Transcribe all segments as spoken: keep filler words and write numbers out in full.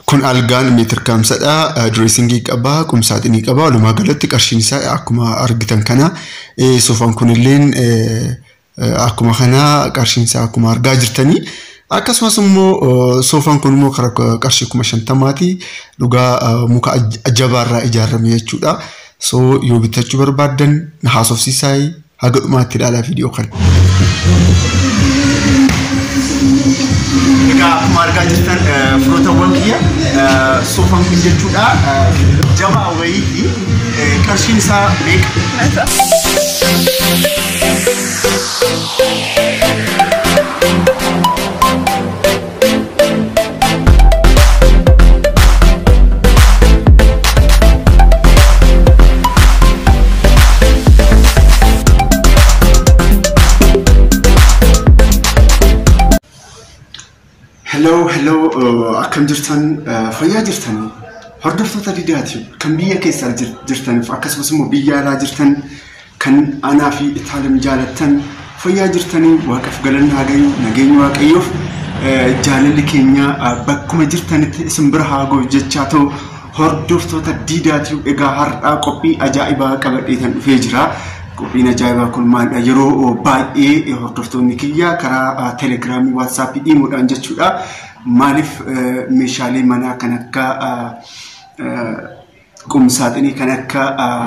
kun algaan meetir kamsadha dressing qaba kumsaaxinii qaba walumaa galatti qarshiin isaa akkuma argitan kana soofaan kunilleen akkuma kana qarshiin isaa akkuma argaa jirtanii akkasumas immoo soofaan kun immoo qarshii kuma shantamaati dhugaa muka ajabaarraa ijaarame jechuudha so yoo bitachuu barbaadan haasofsiisay haga dhumaatti ilaalaa viidiyoo kana akkuma argaa jirtan firootawwan kiyya soofaan kun jechuudha jabaa wayii qarshiin isaa meeqa Hello, hello, akkam jirtan fayyaa jirtanii hordoftoota diidaati kan biyya keessa jirtaniif akkasumas immoo biyya alaa jirtan kan anaa fi itaalim jaalattan fayyaa jirtanii waaqaf galanna hagayu nageenya waaqayyoof jaalalli keenya bakkuma jirtanitti isin bira haa ga'u jechaa ta'u hordoftoota diidaati egaa har'aa qophii ajaa'ibaa qabadheetan dhufee jira. Qophiin ajaa'ibaa kun maalidha yeroo baay'ee hordoftoonni kiyya karaa telegiraamii waatsaappii dhiimuudhaan jechuudha maaliif meeshaalee manaa kan akka qumsaaxinii kan akka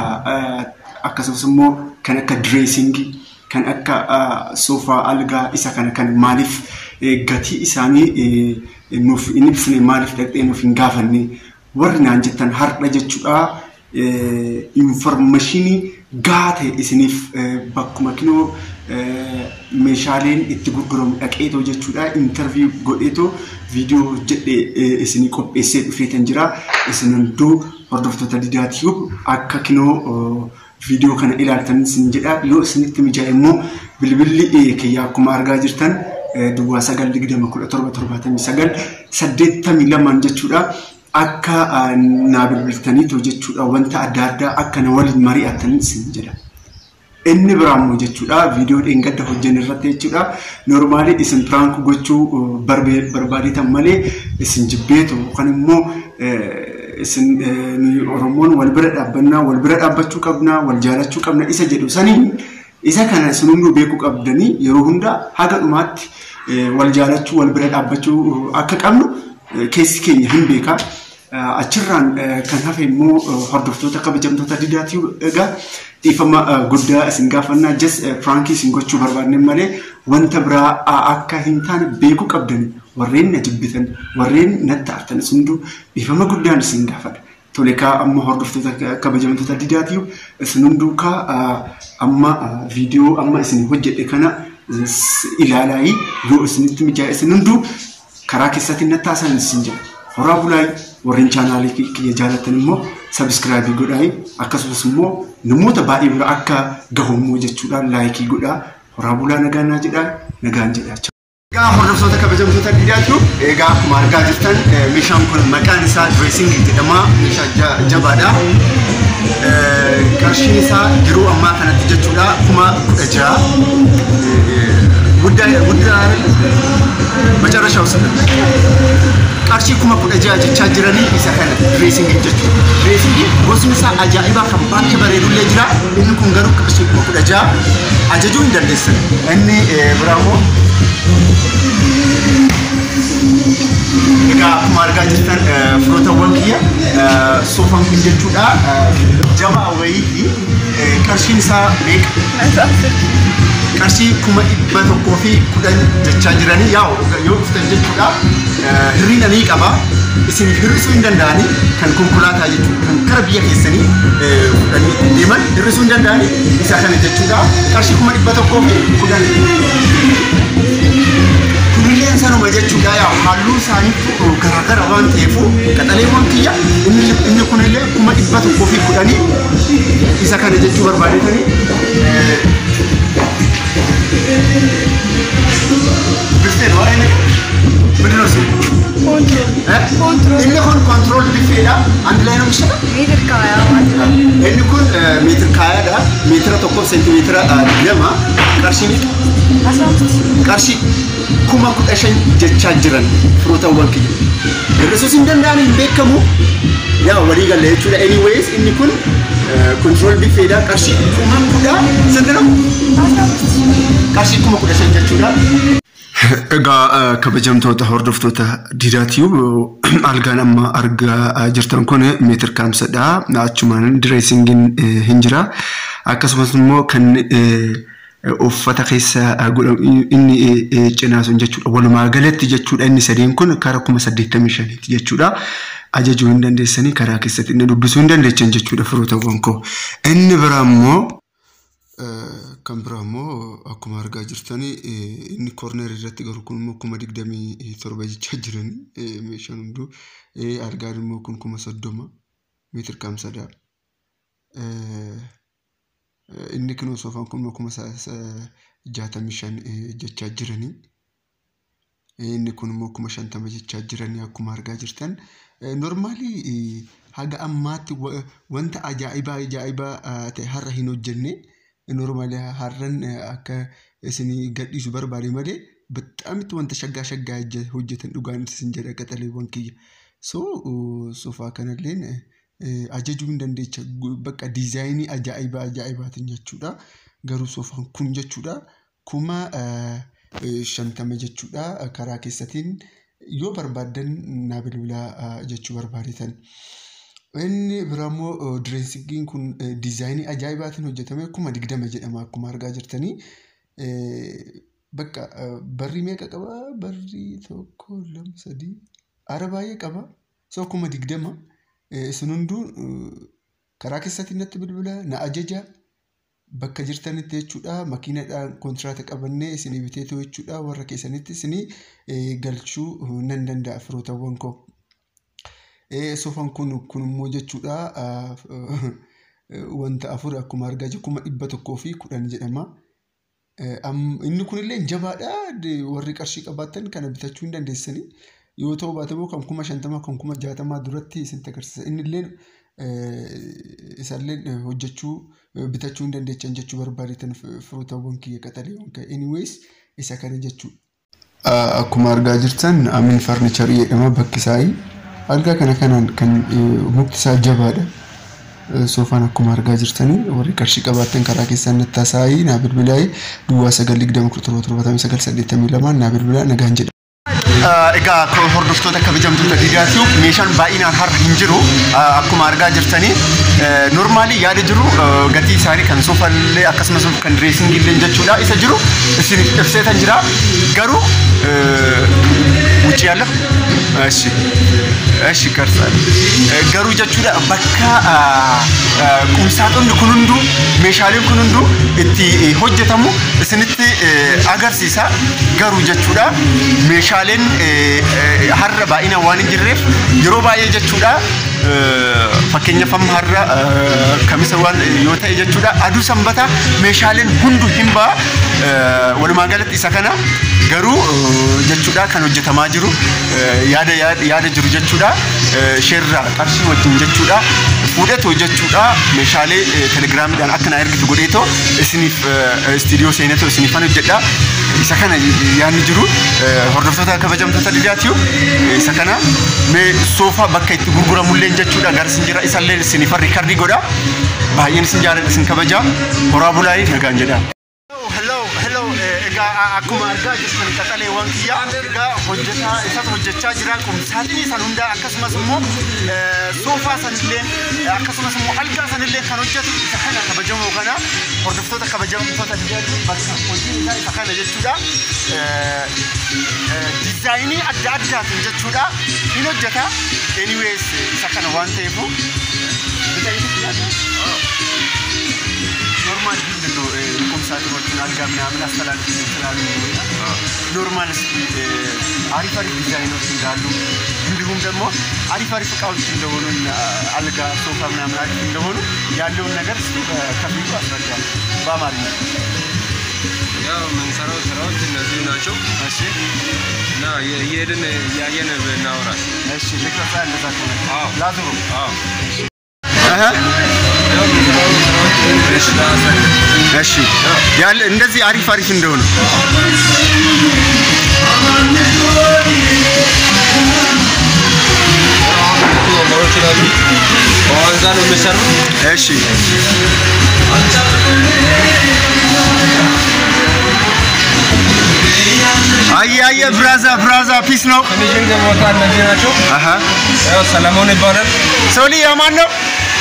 akkasumas immoo kan akka direesingii kan akka soofaa algaa isa kana kan maaliif gatii isaanii nuuf hin ibsine maaliif dhaqxee nuuf hin gaafanne warri naan jettan har'a jechuudha informationii gaate isiniif bakkuma kinoo meeshaaleen itti gurguramu dhaqeetoo jechuudha interview godheetoo viidiyoo jedhee isinii qopheessee dhufeetan jira isin hunduu hordoftoota diidaatiif akka kinoo viidiyoo kana ilaaltan isin jedha yoo isinitti mijaa'e immoo bilbilli kiyya akkuma argaa jirtan duwwaa sagal digdama kudha torba torbaatamii sagal saddeettamii lama jechuudha akka naa bilbiltaniitoo jechuudha wanta adda addaa akka na waliin mari'atan isin jedha inni biraammoo jechuudha viidiyoo dheengadda hojjennu irratti jechuudha normaalii isin prank gochuu barbaadeetan malee isin jibbeetu kan immoo isin Oromoon wal bira dhaabbannaa wal bira dhaabbachuu qabnaa wal jaalachuu qabna isa jedhu saniin isa kana isin hunduu beekuu qabdanii yeroo hunda haga dhumaatti wal jaalachuu wal bira dhaabbachuu akka qabnu keessi keenya hin beekaa achirraan kan hafe immoo hordoftoota kabajamtoota diidaati egaa dhiifama guddaa isin gaafannaa just prankii isin gochuu barbaadne malee wanta biraa akka hin taane beekuu qabdanii warreen na jibbitan warreen natti aartan isin hunduu dhiifama guddaan isin gaafadha tole kaa amma hordoftoota kabajamtoota diidaati isin hunduu kaa amma viidiyoo amma isin hojjedhe kana ilaalaayi yoo isinitti mijaa'e isin hunduu karaa keessatti natti haasan isin jedha horaa bulaay warreen chaanaalii kiyya jaalatan immoo sabskraayibii godhaa akkasumas immoo namoota baay'ee bira akka gahummoo jechuudhaan laayikii godhaa horaa bulaa nagaanaa jedhaa nagaan jedhaa. Egaa hordoftoota kabajamtoota diidaati egaa akkuma argaa jirtan meeshaan kun maqaan isaa direesingii jedhama meeshaa jabaadha. Qarshiin isaa yeroo ammaa kanatti jechuudha kuma kudha ja'a guddaa guddaa macarrashaa usataa qarshii kuma kudha ja'a jechaa jiranii isa kana direesingii jechuudha direesingii gosni isaa ajaa'ibaa kan baay'ee bareedullee jira inni kun garuu qarshii kuma kudha ja'a ajajuu hin dandeessan inni biraamoo egaa akkuma argaa jirtan firootawwan kiyya soofaan kun jechuudha jabaa wayii qarshiin isaa meeqa qarshii kuma dhibba tokkoo fi kudhan jechaa jiranii yaa yoo dhuftan jechuudha hirriina ni qaba isin hirrisuu hin danda'anii kan konkolaataa jechuudha kan kara biyya keessanii fudhanii deeman hirrisuu hin danda'anii isa kana jechuudha qarshii kuma dhibba tokkoo fi kudhan kunilleen sanuma jechuudha yaa halluu isaaniitu garaagara waan ta'eefu qaxaleewwan kiyya inni kunillee kuma dhibba tokkoo fi kudhanii isa kana jechuu barbaadetanii Cristiano, olha aí. ምንድን ነው ስሙ? ኮንትሮል ኮንትሮል inni kun control biffeedha andi ላይ ነው የሚሰራ ሜትር ካያ ማለት ነው inni kun meetir kaayaadha meetira tokkoof seentimeetira digdama qarshii አስራ አምስት qarshii kuma kudha shan jechaa jiran firootawwan kiyya hir'isuus hin danda'an hin beekamu yaa walii galee jechuudha anyways inni kun control biffeedha qarshii kuma kudha sentira qarshii kuma kudha shan jechuudha egaa kabajamtoota hordoftoota Diidaatiyuub algaan amma argaa jirtan kun meetir kaamsadha achumaan direesingiin hin jira akkasumas immoo kan uffata keessa inni cinaa sun jechuudha walumaa galatti jechuudha inni sadeen kun karaa kuma saddeettamii shaniiti jechuudha ajajuu hin dandeessanii karaa keessatti inni dubbisuu hin dandeechan jechuudha firootawwan koo inni biraa immoo kan biraa immoo akkuma argaa jirtanii inni koorneer irratti garuu kun immoo kuma digdamii torba jechaa jiran meeshaan hunduu argaan immoo kun kuma soddoma meetir kaamsadha inni kun soofaan kun immoo kuma jaatamii shan jechaa jiranii inni kun immoo kuma shantama jechaa jiranii akkuma argaa jirtan normaalii haga ammaatti wanta ajaa'ibaa ajaa'ibaa ta'e har'a hin hojjenne normaalii har'an akka isinii gadhiisu barbaade malee bixaamitti wanta shaggaa shaggaa hojjetan dhugaan isin jedha qaxaleewwan kiyya so soofaa kanalleen ajajuu hin dandeecha bakka diizaayinii ajaa'ibaa ajaa'ibaatiin jechuudha garuu soofaan kun jechuudha kuma shantama jechuudha karaa keessatiin yoo barbaadan naa bilbilaa jechuu barbaadetan inni biraammoo direesingiin kun diizaayinii ajaa'ibaatiin hojjetame kuma digdama jedhama akkuma argaa jirtanii bakka barri meeqa qaba barri tokko lama sadii ara baay'ee qaba so kuma digdama isin hunduu karaa keessatti natti bilbila na ajaja bakka jirtanitti jechuudha makiinadhaan kontraata qabannee isinii biteetu jechuudha warra keessanitti isinii galchuu nan danda'a firootawwan koo soofaan kun kun immoo jechuudha wanta afur akkuma argaa jirru kuma dhibba tokkoo fi kudhan jedhama inni kunillee jabaadha warri qarshii qabaatan kana bitachuu hin dandeessanii yoo ta'u baate immoo kan kuma shantama kan kuma jaatama duratti isin agarsiisa innillee isalleen hojjechuu bitachuu hin dandeechan jechuu barbaadetan firootawwan kiyya qaxaleewwan ka'e anyways isa kana jechuudha akkuma argaa jirtan Amin Farnicharii jedhama bakki isaanii algaa kana kanaan kan mukti isaa jabaadha soofaan akkuma argaa jirtanii warri qarshii qabaatan karaa keessaan nattaasaayii naa bilbilaayii duwwaa sagal digdama kudha torba torbatamii sagal saddeettamii lamaan naa bilbilaa nagaan jedha egaa hordoftoota kabajamtoota Diidaatiyuub meeshaan baay'inaan har'a hin jiru akkuma argaa jirtanii normaalii yaada jiru gatii isaanii kan soofaallee akkasumas kan direesingillee jechuudha isa jiru isin ibseetan jira garuu wucii yaala እሺ እሺ ከርሳል ገሩ ጀቹዳ በካ ቁምሳጡን ኩኑንዱ ሜሻሌን ኩኑንዱ እቲ ሆጀተሙ እስንቲ አገርሲሳ ገሩ ጀቹዳ ሜሻሌን ሀረ ባኢና ዋን ጅሬፍ የሮ ባየ ጀቹዳ fakkeenya fam har'a kamisa waan yoo ta'e jechuudha aduu sanbata meeshaaleen hundu himba walumaa galatti isa kana garuu jechuudha kan hojjetamaa jiru yaada yaada jiru jechuudha sheerra qarshii wajjin jechuudha fuudheto jechuudha meeshaalee telegiraamiidhaan akka na ergitu godheeto isiniif studio seeneto isiniif hojjedha isa kana yaanni jiru hordoftoota kabajamtoota Diidaatiyuub isa kana mee soofaa bakka itti gurguramullee jechuudha garsin jira isallee isiniif riikardii godha baay'een isin jaalladha isin kabaja horaa bulaayii nagaan jedha hello hello egaa akkuma argaa jirtan qaxaleewwan kiyya egaa hojjetaa isatu hojjechaa jira qumsaatiin san hunda akkasumas immoo soofaa sanillee akkasumas immoo algaa sanillee kan hojjetu isa kana kabajamoo kana hordoftoota kabajamtoota Diidaatiyuub bakka hojii isaa isa kana jechuudha diizaayinii adda addaatiin jechuudha hin hojjeta anyways isa kana waan ta'eefu normal ነው ኮምሳቶችን አልጋምና ምን አስተላልፍ ይችላል ኖርማል አሪፍ አሪፍ ዲዛይኖች እንዳሉ እንዲሁም ደግሞ አሪፍ አሪፍ እቃዎች እንደሆኑ አልጋ ሶፋ ምናምን አሪፍ እንደሆኑ ያለውን ነገር ከፊቱ አስረዳለሁ በአማርኛ ያው የምንሰራው ስራዎች እነዚህ ናቸው። እሺ እና እየሄድን እያየን እናወራለን። እሺ ልክፈታ እንደዛ ከሆነ አዎ ላድሩ አዎ አሃ ያው የምንሰራው ስራዎች እሺ ያለ እንደዚህ አሪፍ አሪፍ እንደሆነ ዋንዛ ነው የሚሰራው። እሺ አይ አይ ብራዛ ብራዛ ፒስ ነው ፊኒሺንግ ቦታ እነዚህ ናቸው። አሃ ያው ሰለሞን ይባላል። ሶሊ ያማን ነው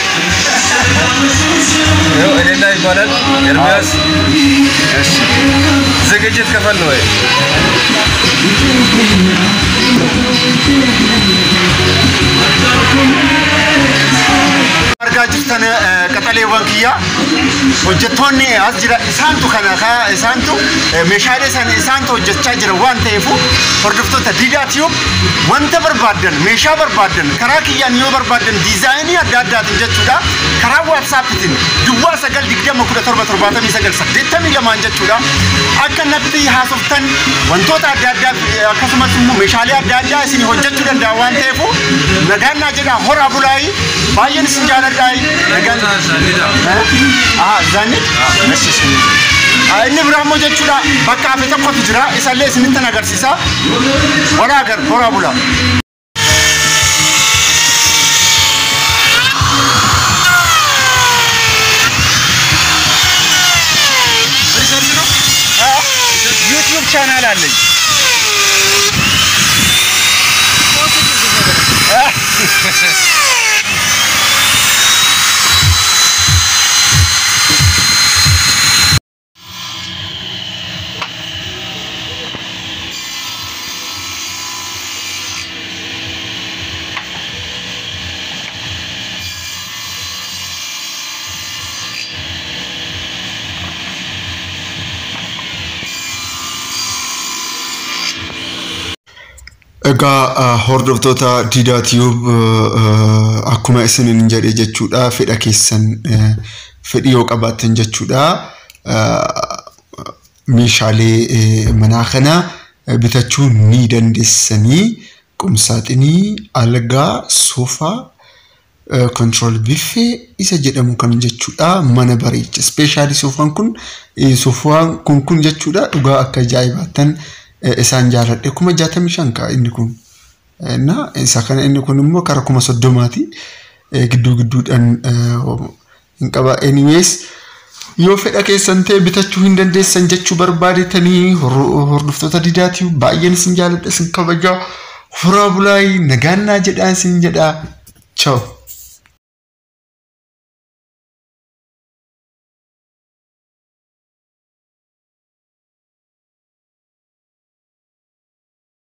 ያው ኤሌላ ይባላል። ኤርሚያስ እሺ ዝግጅት ከፈል ነው ወይ argaajirtan qaxalee wankiya hojjettoonni as jira isaantu kana ka isaantu meeshaalee san isaantu hojjechaa jira waan ta'eefu hordoftoota diidaatiyuu wanta barbaadan meeshaa barbaadan karaa kiyyaan yoo barbaadan diizaayinii adda addaatiin jechuudha karaa waatsaappitiin duwwaa sagal digdama kudha torba torbaatamii sagal saddeettamii lamaan jechuudha akka natti haasoftan wantoota adda addaa akkasumas immoo meeshaalee adda addaa isin hojjechuu danda'a waan ta'eefu nagaannaa jedha horaa bulaayi baay'een isin jaalladha ah zanit message ah inni biramo jechuudha bakka afi tokkotu jira isalle isinitti agarsiisa wala agar hora bula YouTube channel አለኝ Ega hordoftoota Diidaa Tiyuub akkuma isiniin jedhe jechuudha fedha keessan fedhii yoo qabaatan jechuudha meeshaalee manaa kana bitachuu ni dandeessanii qumsaaxinii algaa soofaa control buffet isa jedhamu kan jechuudha mana bareecha specially soofaan kun soofaan kun kun jechuudha dhugaa akka ajaa'ibaatan isaan jaalladhe kuma jaatamii shan ka inni kun na isa kana inni kun immoo kara kuma soddomaati gidduu gidduudhaan hin qaba anyways yoo fedha keessan ta'e bitachuu hin dandeessan jechuu barbaadetanii hordoftoota Diidaa Tiyuub baay'een isin jaalladhe isin kabaja horaa bulaayi nagaannaa jedhaa isin jedhaa ciao